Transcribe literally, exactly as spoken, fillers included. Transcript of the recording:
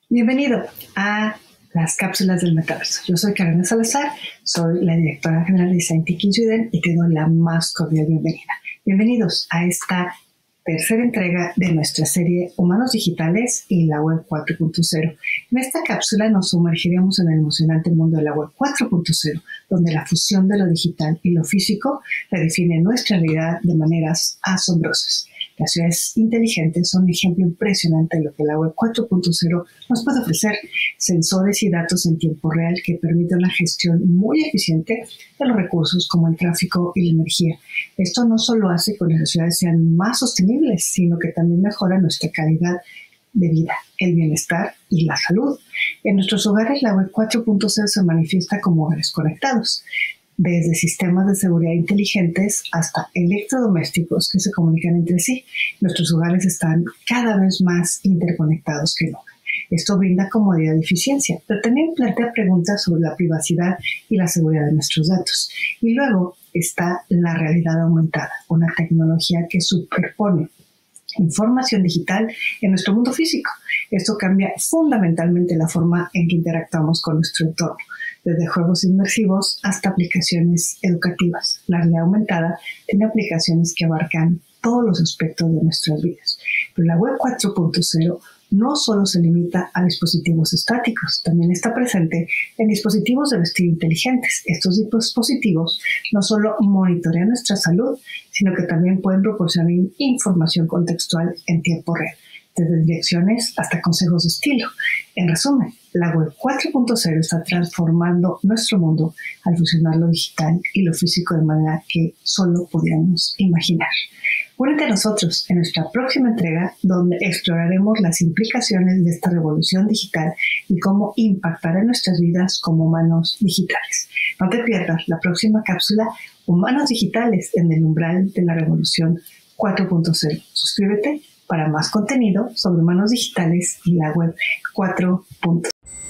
Bienvenido a las cápsulas del metaverso. Yo soy Carolina Salazar, soy la directora general de Scientific Sweden y te doy la más cordial bienvenida. Bienvenidos a esta tercera entrega de nuestra serie Humanos Digitales y la Web cuatro punto cero. En esta cápsula nos sumergiremos en el emocionante mundo de la Web cuatro punto cero, donde la fusión de lo digital y lo físico redefine nuestra realidad de maneras asombrosas. Las ciudades inteligentes son un ejemplo impresionante de lo que la Web cuatro punto cero nos puede ofrecer. Sensores y datos en tiempo real que permiten una gestión muy eficiente de los recursos como el tráfico y la energía. Esto no solo hace que las ciudades sean más sostenibles, sino que también mejora nuestra calidad de vida, el bienestar y la salud. En nuestros hogares, la Web cuatro punto cero se manifiesta como hogares conectados, desde sistemas de seguridad inteligentes hasta electrodomésticos que se comunican entre sí. Nuestros hogares están cada vez más interconectados que nunca. Esto brinda comodidad y eficiencia, pero también plantea preguntas sobre la privacidad y la seguridad de nuestros datos. Y luego está la realidad aumentada, una tecnología que superpone información digital en nuestro mundo físico. Esto cambia fundamentalmente la forma en que interactuamos con nuestro entorno, desde juegos inmersivos hasta aplicaciones educativas. La realidad aumentada tiene aplicaciones que abarcan todos los aspectos de nuestras vidas. Pero la Web cuatro punto cero no solo se limita a dispositivos estáticos, también está presente en dispositivos de vestir inteligentes. Estos dispositivos no solo monitorean nuestra salud, sino que también pueden proporcionar información contextual en tiempo real, desde direcciones hasta consejos de estilo. En resumen, la Web cuatro punto cero está transformando nuestro mundo al fusionar lo digital y lo físico de manera que solo podíamos imaginar. Únete a nosotros en nuestra próxima entrega, donde exploraremos las implicaciones de esta revolución digital y cómo impactará en nuestras vidas como humanos digitales. No te pierdas la próxima cápsula Humanos Digitales en el umbral de la revolución cuatro punto cero. Suscríbete para más contenido sobre humanos digitales y la Web cuatro punto cero.